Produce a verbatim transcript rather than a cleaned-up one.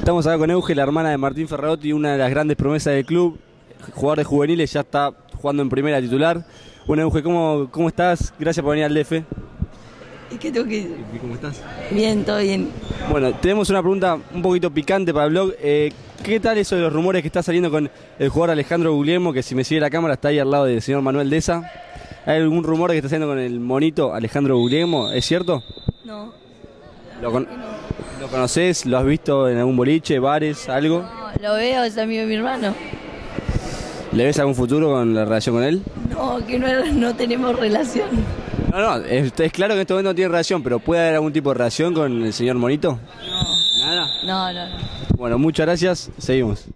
Estamos acá con Euge, la hermana de Martín Ferrarotti, una de las grandes promesas del club, jugador de juveniles, ya está jugando en primera titular. Bueno, Euge, ¿cómo, cómo estás? Gracias por venir al D F. ¿Y qué tengo que decir? ¿Y cómo estás? Bien, todo bien. Bueno, tenemos una pregunta un poquito picante para el blog. Eh, ¿Qué tal eso de los rumores que está saliendo con el jugador Alejandro Guglielmo, que si me sigue la cámara está ahí al lado del señor Manuel Deza? ¿Hay algún rumor que está saliendo con el monito Alejandro Guglielmo? ¿Es cierto? No. ¿Lo, con ¿Lo conoces? ¿Lo has visto en algún boliche, bares, algo? No, lo veo, es amigo de mi hermano. ¿Le ves algún futuro con la relación con él? No, que no, no tenemos relación. No, no, es, es claro que en este momento no tiene relación, pero ¿puede haber algún tipo de relación con el señor monito? No. ¿Nada? No, no, no. Bueno, muchas gracias, seguimos.